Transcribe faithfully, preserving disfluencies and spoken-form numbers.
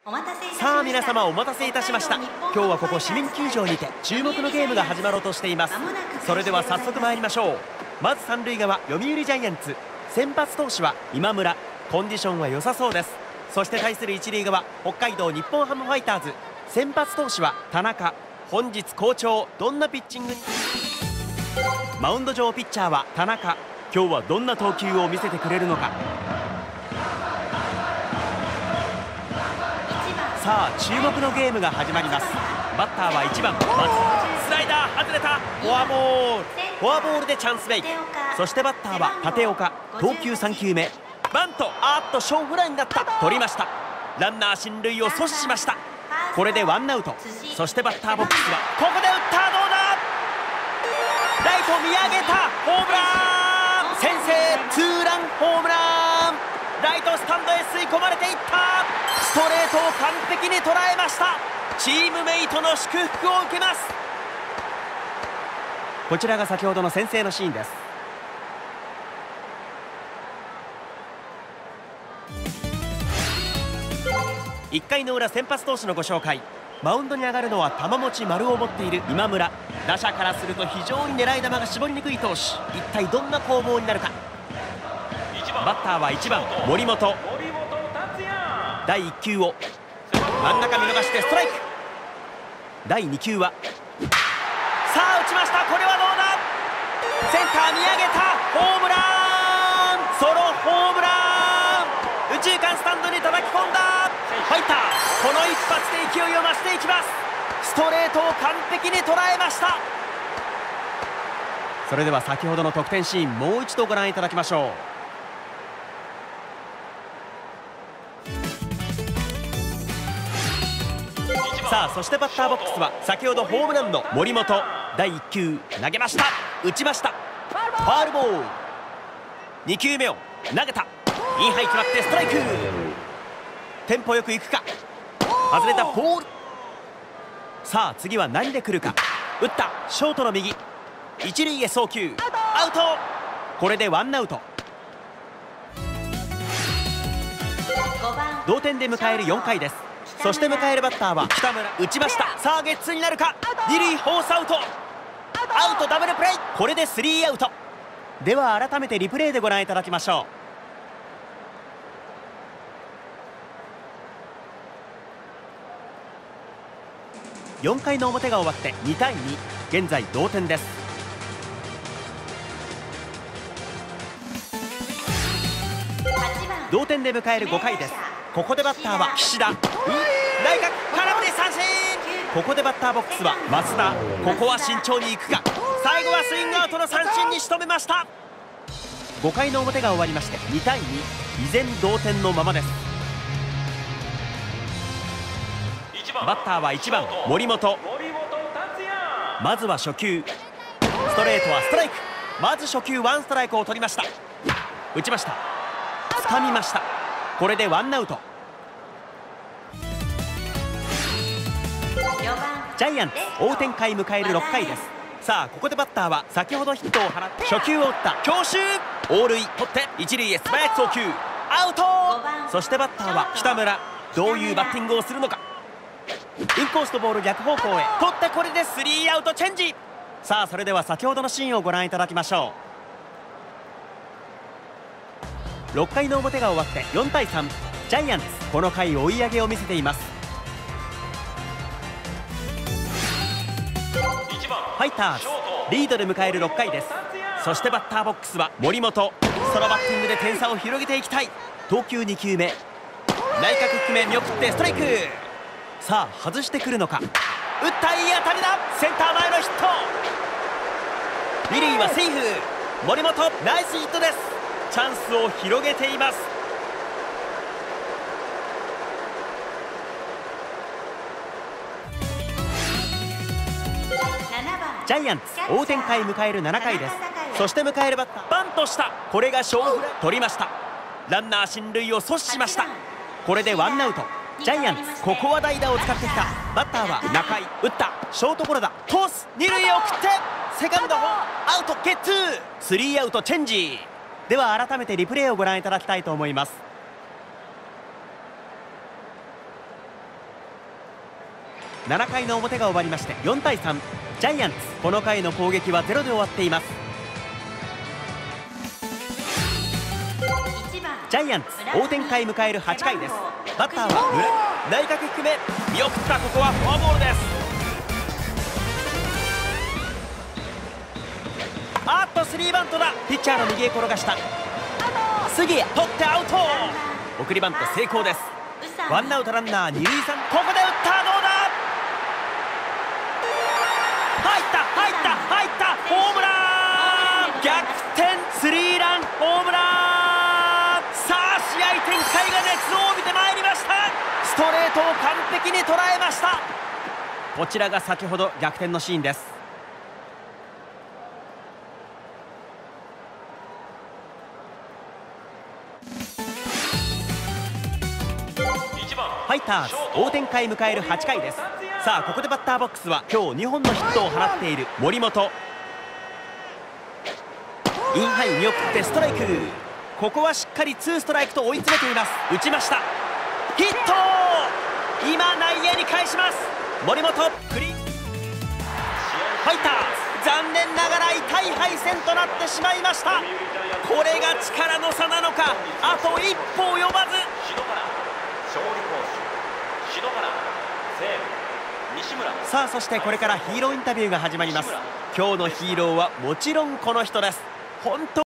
さあ皆様お待たせいたしました。今日はここ市民球場にて注目のゲームが始まろうとしています。それでは早速参りましょう。まず三塁側読売ジャイアンツ、先発投手は今村、コンディションは良さそうです。そして対する一塁側北海道日本ハムファイターズ、先発投手は田中、本日好調。どんなピッチングに。マウンド上ピッチャーは田中、今日はどんな投球を見せてくれるのか。さあ注目のゲームが始まります。バッターはいちばん松、スライダー外れた、フォアボール、フォアボールでチャンスメイク。そしてバッターは立岡、投球さん球目、バント、あーっと小フライになった。取りました。ランナー進塁を阻止しました。これでワンアウト。そしてバッターボックスはここで打った。どうだ。ライト見上げた、ホームラン、先制ツーランホームラン。ライトスタンドへ吸い込まれていった。ストレートを完璧に捉えました。チームメイトの祝福を受けます。こちらが先ほどの先制のシーンです。いっかいの裏先発投手のご紹介。マウンドに上がるのは玉持丸を持っている今村。打者からすると非常に狙い球が絞りにくい投手。一体どんな攻防になるか。バッターはいちばん森本、だいいっ球を真ん中見逃してストライク。だいに球はさあ打ちました。これはどうだ。センター見上げた、ホームラン、ソロホームラン、右中間スタンドに叩き込んだ。ファイターこの一発で勢いを増していきます。ストレートを完璧に捉えました。それでは先ほどの得点シーンもう一度ご覧いただきましょう。さあそしてバッターボックスは先ほどホームランの森本。だいいっ球投げました。打ちました。ファウルボール。に球目を投げた。インハイ決まってストライク。テンポよくいくか。外れたボール。さあ次は何で来るか。打った。ショートの右、一塁へ送球、アウト。これでワンアウト。同点で迎えるよんかいです。そして迎えるバッターは北村。打ちました。さあゲッツーになるか。二塁フォースアウト、アウトダブルプレー。これでスリーアウト。では改めてリプレイでご覧いただきましょう。よんかいの表が終わってにたいに、現在同点です。同点で迎えるごかいです。ここでバッターは岸田、内角空振り三振。ここでバッターボックスは増田。ここは慎重にいくか。最後はスイングアウトの三振に仕留めました。ごかいの表が終わりましてにたいに、依然同点のままです。バッターはいちばん森本。まずは初球ストレートはストライク。まず初球ワンストライクを取りました。打ちました。掴みました。これでワンアウト。ジャイアンツ追う展開迎えるろっかいです。さあここでバッターは先ほどヒットを放って初球を打った強襲、オールイ取って一塁へ素早く送球、アウト。そしてバッターは北村。どういうバッティングをするのか。インコースとボール逆方向へ取って、これでスリーアウトチェンジ。さあそれでは先ほどのシーンをご覧いただきましょう。ろっかいの表が終わってよんたいさん、ジャイアンツこの回追い上げを見せています。ファイターズリードで迎えるろっかいです。そしてバッターボックスは森本。ソロバッティングで点差を広げていきたい。投球に球目、内角低め見送ってストライク。さあ外してくるのか。打ったいい当たりだ。センター前のヒット。二塁はセーフ。森本ナイスヒットです。チャンスを広げています。ジャイアンツ追う展開迎えるななかいです。そして迎えるバッターバントした。これが勝負取りました。ランナー進塁を阻止しました。これでワンアウト。ジャイアンツここは代打を使ってきた。バッターは中井。打ったショートゴロだ。通す。二塁へ送ってセカンドアウトゲッツー。スリーアウトチェンジ。では改めてリプレイをご覧いただきたいと思います。 ななかいの表が終わりましてよんたいさん、ジャイアンツこの回の攻撃はゼロで終わっています。ジャイアンツ追う展開迎えるはちかいです。バッターは村、内角低め見送った。ここはフォアボールです。あっとスリーバントだ。ピッチャーの右へ転がした。杉へ取ってアウト。送りバント成功です。ワンアウトランナー二塁三、ここで打った。どうだ。入った入った入った。ホームラン。逆転スリーランホームラン。さあ試合展開が熱を帯びてまいりました。ストレートを完璧に捉えました。こちらが先ほど逆転のシーンです。ファイターズ追う展開迎えるはちかいです。さあここでバッターボックスは今日にほんのヒットを放っている森本。インハイ見送ってストライク。ここはしっかりツーストライクと追い詰めています。打ちました。ヒット。今内野に返します。森本クリーン。ファイターズ残念ながら痛い敗戦となってしまいました。これが力の差なのか。あと一歩及ばず。さあそしてこれからヒーローインタビューが始まります。今日のヒーローはもちろんこの人です。本当